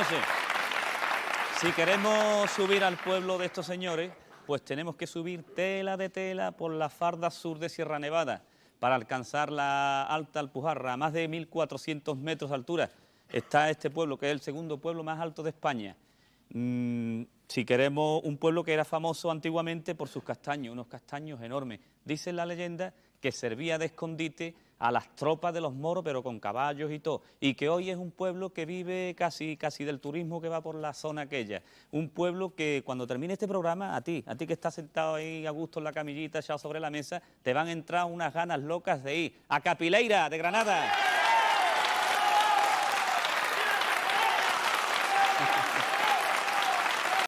noches. Si queremos subir al pueblo de estos señores, pues tenemos que subir tela de tela por la farda sur de Sierra Nevada para alcanzar la Alta Alpujarra, a más de 1.400 metros de altura. Está este pueblo, que es el segundo pueblo más alto de España. Si queremos, un pueblo que era famoso antiguamente por sus castaños, unos castaños enormes. Dice la leyenda que servía de escondite a las tropas de los moros, pero con caballos y todo, y que hoy es un pueblo que vive casi del turismo que va por la zona aquella. Un pueblo que cuando termine este programa, a ti que estás sentado ahí a gusto en la camillita echado sobre la mesa, te van a entrar unas ganas locas de ir a Capileira, de Granada.